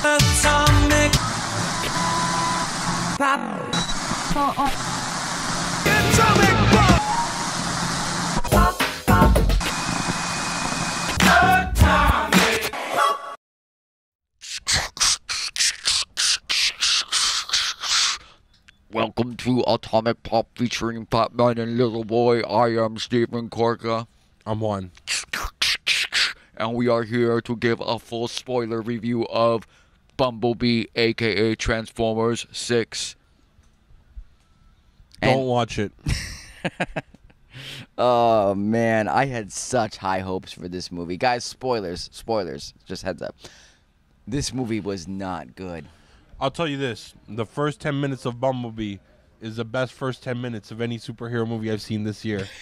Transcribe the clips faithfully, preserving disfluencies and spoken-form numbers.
Atomic Pop. Atomic Pop. Pop, pop. Atomic Pop. Welcome to Atomic Pop featuring Batman and Little Boy. I am Stephen Korka. I'm Juan. And we are here to give a full spoiler review of Bumblebee, aka Transformers six. Don't And- watch it. Oh man, I had such high hopes for this movie. Guys, spoilers, spoilers, just heads up. This movie was not good. I'll tell you this. The first ten minutes of Bumblebee is the best first ten minutes of any superhero movie I've seen this year.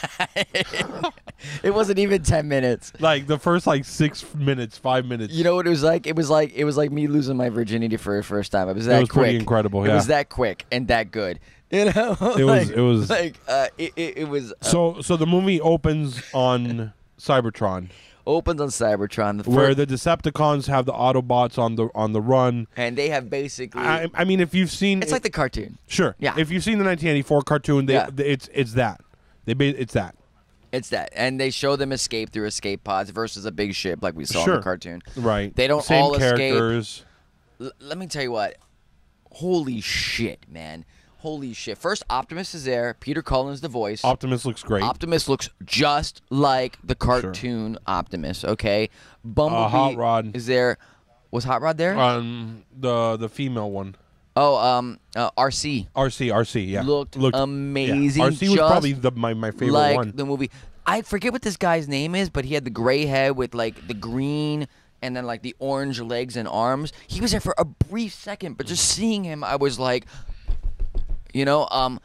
It wasn't even ten minutes. Like, the first, like, six minutes, five minutes. You know what it was like? It was like it was like me losing my virginity for the first time. It was that It was quick. pretty incredible, It yeah. was that quick and that good. You know? It was- Like- it was- like uh, it, it, it was uh, So, so the movie opens on Cybertron, opens on Cybertron, the where first, the Decepticons have the Autobots on the on the run. and they have basically. I, I mean, if you've seen, it's like the cartoon. sure, Yeah. If you've seen the nineteen eighty-four cartoon, they, Yeah. they- it's it's that. They ba- it's that. It's that, and they show them escape through escape pods versus a big ship like we saw in Sure. the cartoon. Right. They don't Same all escape. characters. L- let me tell you what. Holy shit, man. Holy shit. First, Optimus is there. Peter Cullen's the voice. Optimus looks great. Optimus looks just like the cartoon Optimus, okay? Bumblebee Uh, Hot Rod. is there. Was Hot Rod there? um, the the female one. oh, um, uh, R C. R C, R C, yeah. Looked Looked amazing, Yeah. R C was just probably the, my, my favorite like one. the movie. I forget what this guy's name is, but he had the gray head with like the green and then like the orange legs and arms. He was there for a brief second, but just seeing him, I was like, you know, um.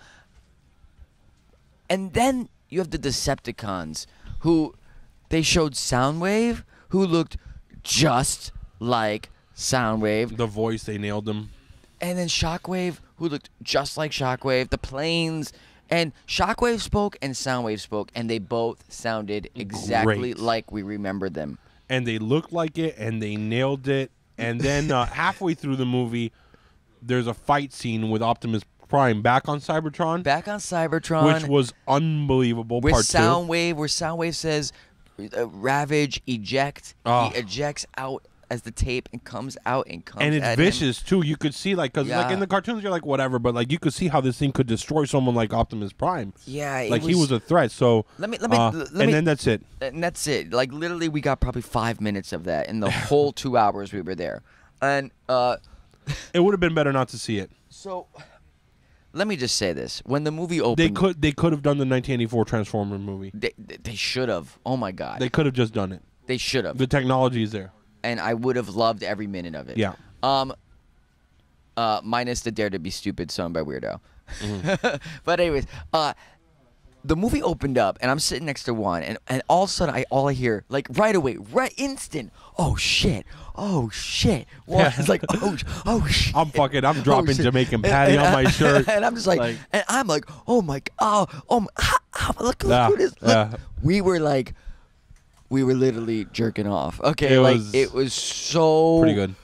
And then you have the Decepticons, who they showed Soundwave, who looked just like Soundwave. The voice, they nailed him. And then Shockwave, who looked just like Shockwave, the planes, and Shockwave spoke and Soundwave spoke, and they both sounded exactly Great. like we remembered them. And they looked like it, and they nailed it. And then uh, halfway through the movie, there's a fight scene with Optimus Prime back on Cybertron, Back on Cybertron, which was unbelievable. with part two. Soundwave, where Soundwave says, uh, "Ravage, eject." Oh. He ejects out as the tape and comes out and comes. And it's at him. vicious, too. You could see, like, because like, Yeah. in the cartoons, you're like, whatever. But, like, you could see how this thing could destroy someone like Optimus Prime. Yeah, it Like, he was a threat. So, Let me- let me- uh, let and me- then that's it. And that's it. Like literally, we got probably five minutes of that in the whole two hours we were there. And uh, It would have been better not to see it. so, let me just say this: when the movie opened, They could they could have done the nineteen eighty-four Transformer movie. They, they should have. Oh my god. They could have just done it. They should have. The technology is there. And I would have loved every minute of it. Yeah. Um. Uh, minus the Dare to Be Stupid song by Weirdo. Mm-hmm. But anyways, uh, the movie opened up, and I'm sitting next to one, and, and all of a sudden, I all I hear, like right away, right instant, oh shit, oh shit. One is like, oh, sh- oh shit. I'm fucking. I'm Oh, dropping shit. Jamaican And- patty and on I- my shirt. and I'm just like, Like- and I'm like, oh my, g- oh, oh, my, ah, ah, look, look Yeah, who this. Look. yeah. We were like, we were literally jerking off. Okay, It like was it was so Pretty good.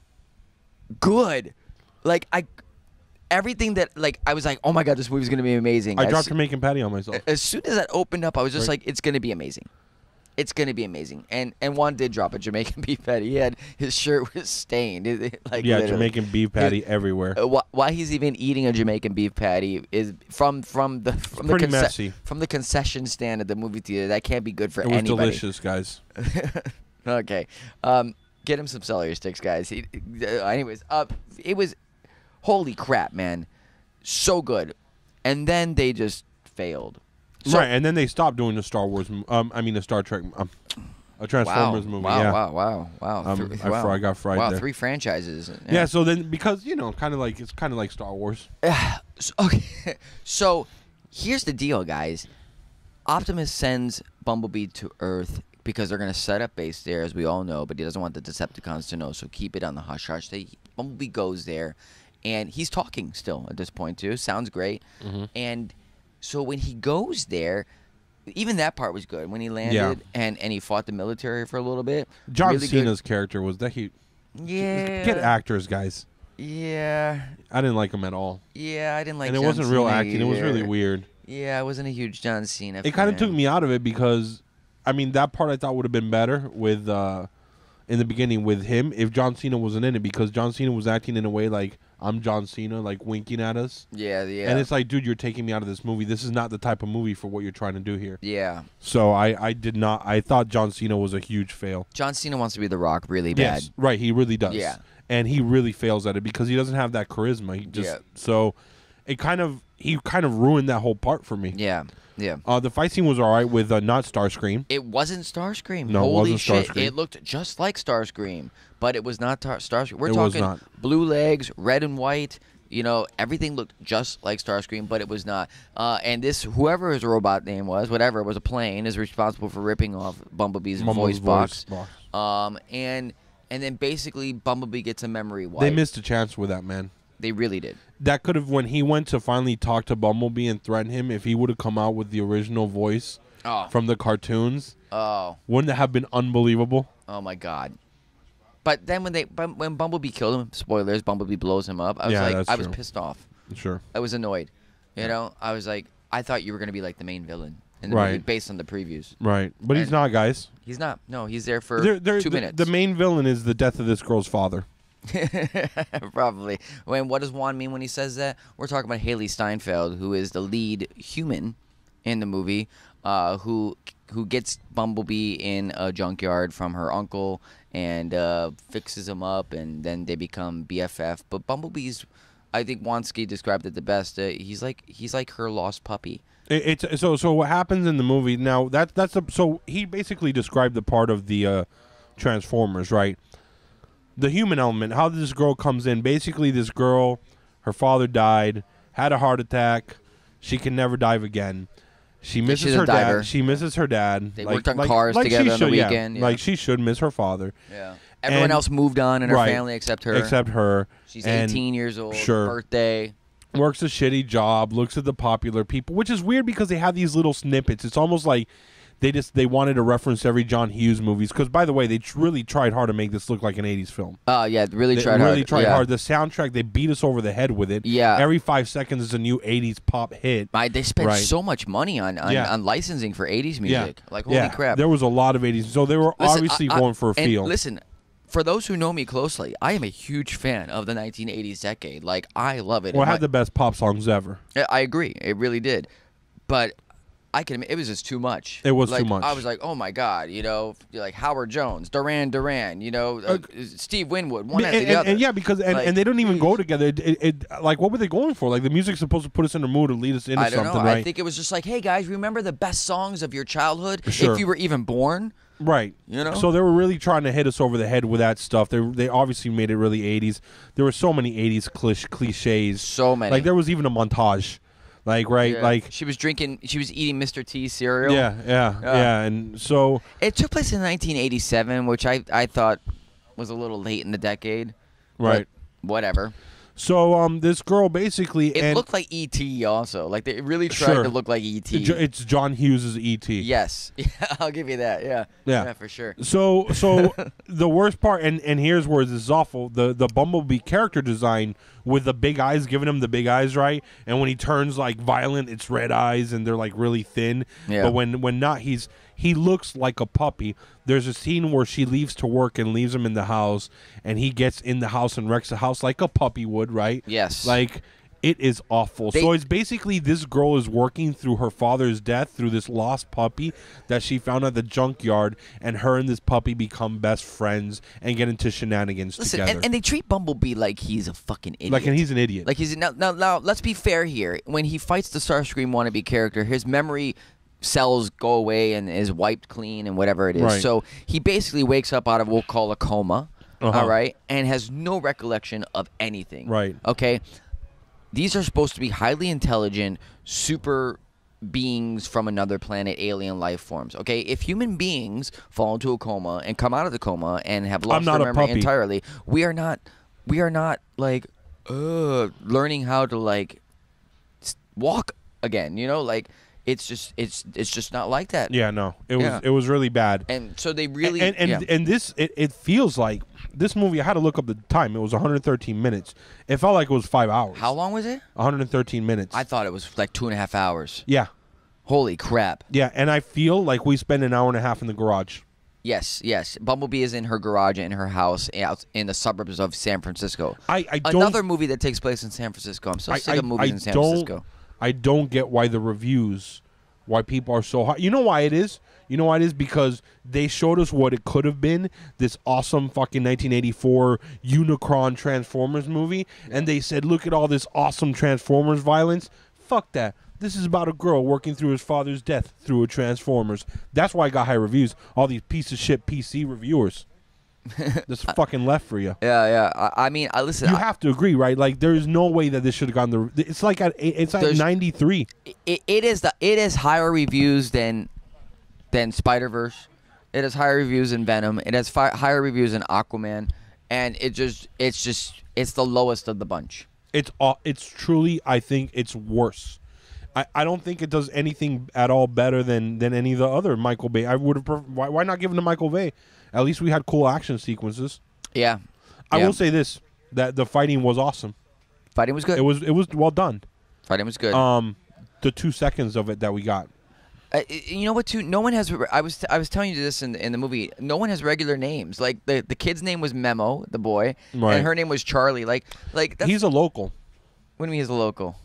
good. Like I, everything that like I was like, oh my god, this movie's gonna be amazing. I As- dropped Jamaican patty on myself. as soon as that opened up, I was just Right. like, it's gonna be amazing. It's gonna be amazing. And and Juan did drop a Jamaican beef patty. He had his shirt was stained. It- it- like Yeah, literally. Jamaican beef patty everywhere. Uh, wh- why he's even eating a Jamaican beef patty is from from the from the pretty conce- messy. from the concession stand at the movie theater. That can't be good for It was anybody. delicious, guys. Okay, um, get him some celery sticks, guys. He, uh, anyways, uh, it was holy crap, man, so good. And then they just failed. So- right, and then they stopped doing the Star Wars. m- Um, I mean the Star Trek, um, a Transformers wow, movie. Wow, yeah. wow, wow, wow. Um, Th- I wow. fr- I got fried Wow, there. three franchises. Yeah. So then, because you know, kind of like it's kind of like Star Wars. So, okay, so here's the deal, guys. Optimus sends Bumblebee to Earth because they're gonna set up base there, as we all know, but he doesn't want the Decepticons to know, so keep it on the hush hush. They, Bumblebee goes there, and he's talking still at this point too. Sounds great. Mm-hmm. And so when he goes there, even that part was good when he landed Yeah. and, and he fought the military for a little bit. John Really good. Cena's character was that he Yeah. Get actors, guys. Yeah. I didn't like him at all. Yeah, I didn't like and it John wasn't real Cena acting. It was really either. weird. Yeah, I wasn't a huge John Cena It kind of fan. took me out of it because, I mean, that part I thought would have been better with, uh, in the beginning with him if John Cena wasn't in it, because John Cena was acting in a way like, I'm John Cena, like winking at us. Yeah, yeah. And it's like, dude, you're taking me out of this movie. This is not the type of movie for what you're trying to do here. Yeah. So I, I did not, I thought John Cena was a huge fail. John Cena wants to be The Rock really bad. Yes, right, he really does. Yeah. And he really fails at it because he doesn't have that charisma. He just Yeah. so it kind of he kind of ruined that whole part for me. Yeah, yeah. Uh, the fight scene was all right with uh, not Starscream. It wasn't Starscream. No, it Holy wasn't shit! Starscream. It looked just like Starscream, but it was not tar- Starscream. We're It was talking not. blue legs, red and white. You know, everything looked just like Starscream, but it was not. Uh, and this, whoever his robot name was, whatever it was, a plane, is responsible for ripping off Bumblebee's Bumblebee's voice box. voice box. Um, and and then basically Bumblebee gets a memory wipe. They missed a chance with that, man. They really did. That could have, when he went to finally talk to Bumblebee and threaten him, if he would have come out with the original voice Oh. from the cartoons, Oh. wouldn't it have been unbelievable? Oh my God. But then when they but when Bumblebee killed him, spoilers, Bumblebee blows him up. I was Yeah, like, that's I was true. pissed off. Sure. I was annoyed. You know, I was like, I thought you were gonna be like the main villain in the Right. movie based on the previews. Right. But he's And- not, guys. He's not. No, he's there for They're- they're- two the, minutes. The main villain is the death of this girl's father. Probably. When what does Juan mean when he says that? We're talking about Haley Steinfeld, who is the lead human in the movie, uh, who who gets Bumblebee in a junkyard from her uncle and uh, fixes him up, and then they become B F F. But Bumblebee's, I think Wansky described it the best. Uh, he's like he's like her lost puppy. It, it's so so. What happens in the movie now? That that's a, so he basically described the part of the uh, Transformers, right? The human element. How this girl comes in. Basically, this girl, her father died, had a heart attack. She can never dive again. She misses she's a her diver. dad. She misses her dad. They like, worked on like, cars like together she on the should, yeah. weekend, yeah. Like she should miss her father. Yeah. Everyone And- else moved on in her right. family except her. Except her. She's And eighteen years old. sure. Birthday. Works a shitty job, looks at the popular people, which is weird because they have these little snippets. It's almost like they just they wanted to reference every John Hughes movies. Because by the way, they tr- really tried hard to make this look like an eighties film. Oh yeah, really They tried really hard. tried yeah. hard. The soundtrack, they beat us over the head with it. Yeah. Every five seconds is a new eighties pop hit. I, they spent Right. so much money on on, Yeah. on licensing for eighties music. Yeah. Like holy yeah. crap! There was a lot of eighties. So they were Listen, obviously I- I- going for a and feel. Listen, for those who know me closely, I am a huge fan of the nineteen eighties decade. Like I love it. well, it And had my- the best pop songs ever. Yeah, I agree. It really did. But I can admit, it was just too much. It was too Like, much. I was like, oh my God, you know, like Howard Jones, Duran Duran, you know, uh, Steve Winwood, one and, after the and- other. and yeah, because and, Like, and they don't even geez. go together. It, it, it- like, what were they going for? Like, the music's supposed to put us in a mood to lead us into I don't something, know. right? I think it was just like, hey guys, remember the best songs of your childhood Sure. if you were even born? Right. You know? So they were really trying to hit us over the head with that stuff. They they obviously made it really eighties. There were so many eighties clich- cliches. So many. Like there was even a montage. Like right, Yeah. like she was drinking, she was eating Mister T cereal. yeah, yeah, Yeah. yeah, and so It took place in nineteen eighty-seven, which I I thought was a little late in the decade. but right. Whatever. So um this girl basically It and looked like E T also. Like they really tried Sure. to look like E T. Jo- it's John Hughes' E T. Yes. Yeah, I'll give you that. Yeah. Yeah. for sure. So so the worst part, and, and here's where this is awful, the the Bumblebee character design with the big eyes, giving him the big eyes, right? And when he turns like violent, it's red eyes and they're like really thin. Yeah. But when when not, he's he looks like a puppy. There's a scene where she leaves to work and leaves him in the house, and he gets in the house and wrecks the house like a puppy would, right? Yes. Like it is awful. They- so it's basically this girl is working through her father's death through this lost puppy that she found at the junkyard, and her and this puppy become best friends and get into shenanigans Listen, together. and, and they treat Bumblebee like he's a fucking idiot. like, and he's an idiot. Like he's now, now now let's be fair here. When he fights the Starscream wannabe character, his memory cells go away and is wiped clean and whatever it is. Right. So he basically wakes up out of what we'll call a coma, Uh-huh. all right, and has no recollection of anything. Right. Okay. These are supposed to be highly intelligent, super beings from another planet, alien life forms. Okay, if human beings fall into a coma and come out of the coma and have lost not their a memory puppy. entirely, we are not, we are not like, uh, learning how to like s- walk again. You know, like it's just, it's, it's just not like that. yeah, no, it was Yeah. it was really bad. And so they really, and and, yeah. and this it, it feels like This movie, I had to look up the time. It was one hundred thirteen minutes. It felt like it was five hours. How long was it? one hundred thirteen minutes. I thought it was like two and a half hours. Yeah. Holy crap. Yeah, and I feel like we spent an hour and a half in the garage. Yes, yes. Bumblebee is in her garage in her house out in the suburbs of San Francisco. I, I don't, Another movie that takes place in San Francisco. I'm so I, sick I, of movies I in San don't, Francisco. I don't get why the reviews, why people are so hot. You know why it is? You know why it is? Because they showed us what it could have been, this awesome fucking nineteen eighty-four Unicron Transformers movie, and they said, look at all this awesome Transformers violence. Fuck that. This is about a girl working through his father's death through a Transformers. That's why I got high reviews. All these piece of shit P C reviewers. This fucking left for you. Yeah, yeah. I, I mean, I listen. You I, have to agree, right? Like, there is no way that this should have gone the. It's like at it's at There's- ninety-three. it, it is the it is higher reviews than than Spider-Verse. It has higher reviews than Venom. It has fi- higher reviews than Aquaman, and it just it's just it's the lowest of the bunch. It's uh, it's truly. I think it's worse. I, I don't think it does anything at all better than, than any of the other Michael Bay. I would have. Pref- why why not give it to Michael Bay? At least we had cool action sequences. Yeah, I yeah. will say this: that the fighting was awesome. Fighting was good. It was it was well done. Fighting was good. Um, the two seconds of it that we got. Uh, you know what? Too. No one has. I was. I was telling you this in the, in the movie. No one has regular names. Like the the kid's name was Memo, the boy, Right. and her name was Charlie. Like like that's, He's a local. What do you mean he's a local?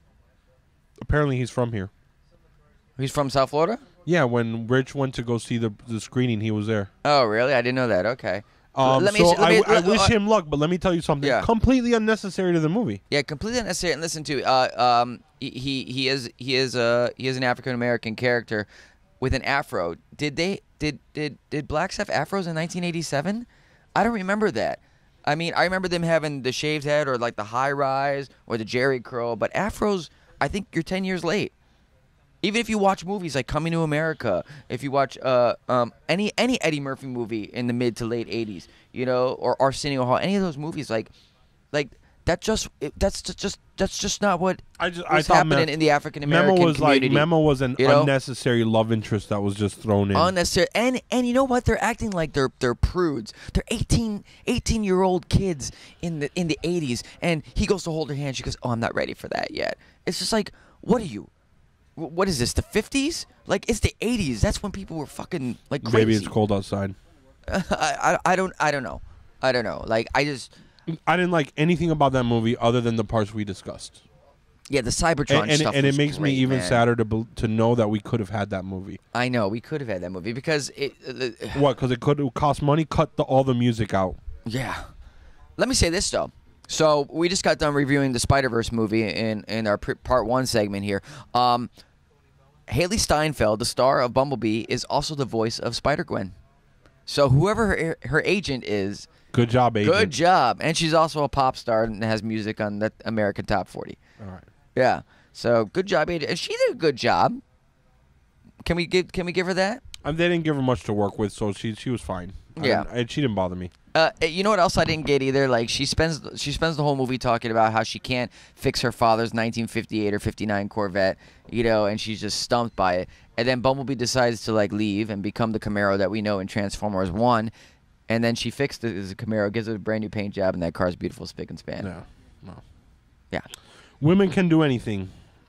Apparently, he's from here. He's from South Florida. Yeah, when Rich went to go see the the screening, he was there. Oh, really? I didn't know that. Okay. Um, Let me- so let me- I, I let- wish uh, him luck, but let me tell you something Yeah. completely unnecessary to the movie. Yeah, completely unnecessary. And listen to uh, um, he he he is he is a he is an African American character with an afro. Did they did did did blacks have afros in nineteen eighty-seven? I don't remember that. I mean, I remember them having the shaved head or like the high rise or the Jerry curl, but afros. I think you're ten years late. Even if you watch movies like Coming to America, if you watch uh, um, any any Eddie Murphy movie in the mid to late eighties, you know, or Arsenio Hall, any of those movies, like, like that just it, that's just, just that's just not what I just I was thought happening Me- in the African American Memo was community. like Memo was an you know? unnecessary love interest that was just thrown in. Unnecessary, and and you know what? They're acting like they're they're prudes. They're eighteen, eighteen year old kids in the in the eighties, and he goes to hold her hand. She goes, "Oh, I'm not ready for that yet." It's just like, what are you? What is this? The fifties? Like it's the eighties. That's when people were fucking like crazy. Maybe it's cold outside. I, I I don't I don't know. I don't know. Like I just I didn't like anything about that movie other than the parts we discussed. yeah the Cybertron And, and, stuff and it was makes me great, even man. sadder to bel- to know that we could have had that movie. I know we could have had that movie because it. Uh, What? Because it could have cost money. Cut the, all the music out. Yeah. Let me say this though. So we just got done reviewing the Spider-Verse movie in in our pr- part one segment here. Um, Haley Steinfeld, the star of Bumblebee, is also the voice of Spider-Gwen. So whoever her, her agent is, Good job, agent. good job. And she's also a pop star and has music on the American Top forty. All right. Yeah. So good job, agent. And she did a good job. Can we give Can we give her that? Um, they didn't give her much to work with, so she she was fine. I Yeah. didn't- and she didn't bother me. Uh, you know what else I didn't get either? Like she spends she spends the whole movie talking about how she can't fix her father's nineteen fifty-eight or fifty-nine Corvette, you know, and she's just stumped by it. And then Bumblebee decides to like leave and become the Camaro that we know in Transformers One, and then she fixes the Camaro, gives it a brand new paint job, and that car's beautiful, spick and span. No, no. Yeah. Women can do anything.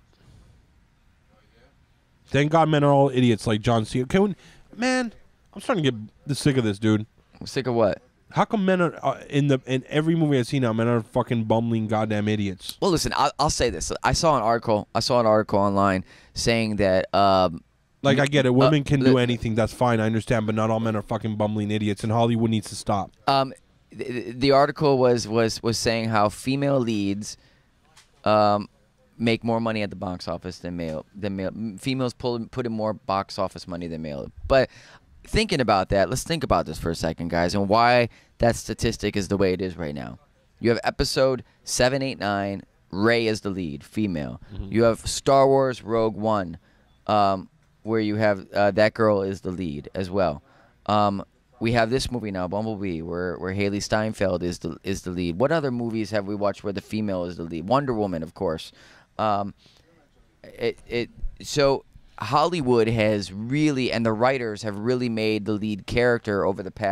Thank God men are all idiots like John Cena. Can we, man, I'm starting to get sick of this, dude. I'm sick of what? How come men are uh, in the in every movie I've seen now? Men are fucking bumbling goddamn idiots. Well, listen, I'll, I'll say this. I saw an article. I saw an article online saying that. Um, Like I get it, women uh, can do li- anything. That's fine, I understand. But not all men are fucking bumbling idiots, and Hollywood needs to stop. Um, the, the article was, was was saying how female leads, um, make more money at the box office than male than male females pull put in more box office money than male. But thinking about that, let's think about this for a second, guys, and why that statistic is the way it is right now. You have episode seven, eight, nine. Rey is the lead, female. Mm-hmm. You have Star Wars Rogue One, um, where you have uh, that girl is the lead as well. Um, we have this movie now, Bumblebee, where where Haley Steinfeld is the is the lead. What other movies have we watched where the female is the lead? Wonder Woman, of course. Um, it it so Hollywood has really, and the writers have really made the lead character over the past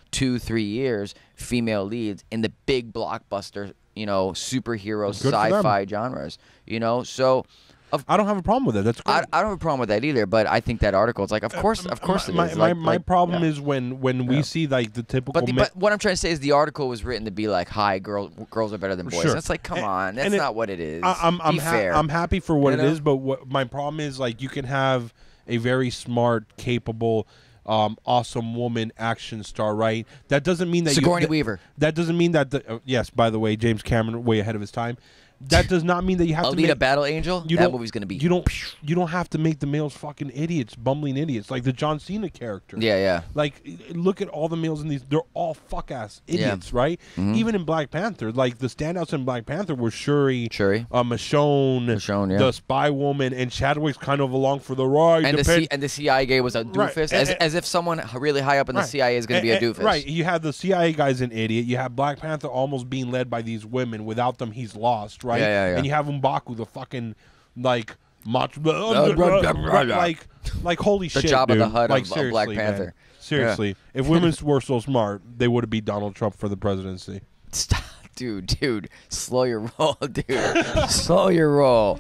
two, three years, female leads in the big blockbuster, you know, superhero, Good for them. sci-fi genres. You know, so. Of, I don't have a problem with it. That's great. I, I don't have a problem with that either, but I think that article, it's like, of course, of course, my, it is. My, like, my like, problem yeah. is when when we Yeah. see like the typical. But, the, ma- but what I'm trying to say is the article was written to be like, "Hi, girl, girls are better than boys." Sure. That's like, come And- on, that's and it- not what it is. I, I'm I'm, be ha- fair. I'm happy for what You it know? is, but what my problem is like you can have a very smart, capable, um, awesome woman action star, right? That doesn't mean that Sigourney you, that, Weaver. That doesn't mean that. The, uh, yes, by the way, James Cameron way ahead of his time. That does not mean that you have to Alita make, Battle Angel. You that don't- movie's gonna be. You don't. You don't have to make the males fucking idiots, bumbling idiots, like the John Cena character. Yeah, yeah. Like, look at all the males in these. They're all fuck ass idiots, right? Mhm. Even in Black Panther, like the standouts in Black Panther were Shuri, Shuri. uh, Michonne, Michonne, yeah. the spy woman, and Chadwick's kind of along for the ride. And the, depend- C- and the C I A was a Right, doofus, and- as, and- as if someone really high up in the Right. C I A is going to be a And- and- doofus. Right. You have the C I A guy's an idiot. You have Black Panther almost being led by these women. Without them, he's lost, right? Yeah, yeah, yeah. And you have M'Baku, the fucking like macho, blah, blah, blah. like like holy The shit, Jabba the dude. Hutt like, of- of Black seriously, man. Panther. Seriously, if women were so smart, they would have beat Donald Trump for the presidency. Stop, dude, dude, slow your roll, dude. Slow your roll.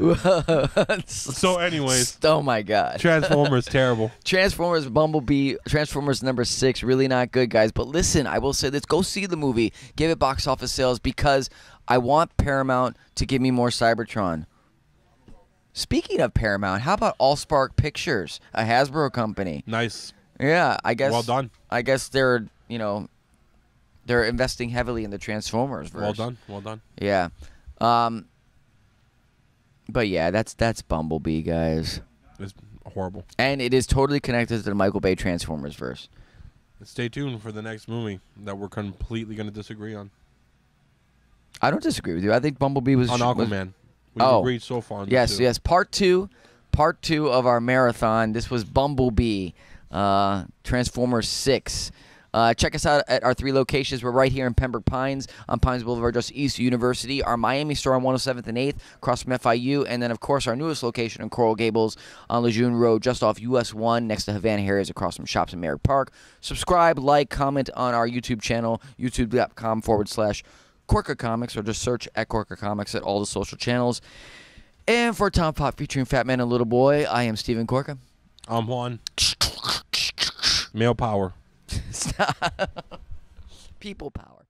So, anyways, oh my god. Transformers terrible. Transformers Bumblebee, Transformers number six, really not good, guys. But listen, I will say this: go see the movie, give it box office sales, because I want Paramount to give me more Cybertron. Speaking of Paramount, how about Allspark Pictures, a Hasbro company? Nice. Yeah, I guess. Well done. I guess they're, you know, they're investing heavily in the Transformers verse. Well done. Well done. Yeah. Um. But yeah, that's that's Bumblebee, guys, It's horrible. and it is totally connected to the Michael Bay Transformers verse. Stay tuned for the next movie that we're completely going to disagree on. I don't disagree with you. I think Bumblebee was On was- Aquaman. We've Oh. agreed so far on this Yes, too. yes. Part two, part two of our marathon. This was Bumblebee, uh, Transformers six. Uh, check us out at our three locations. We're right here in Pembroke Pines on Pines Boulevard, just east of University. Our Miami store on one oh seventh and eighth, across from F I U. And then, of course, our newest location in Coral Gables on Lejeune Road, just off U S one, next to Havana Harriers, across from Shops in Merrick Park. Subscribe, like, comment on our YouTube channel, youtube.com forward slash Korka Comics, or just search at Korka Comics at all the social channels. And for Tom Pop featuring Fat Man and Little Boy, I am Steven Korka. I'm Juan. Male power. People power.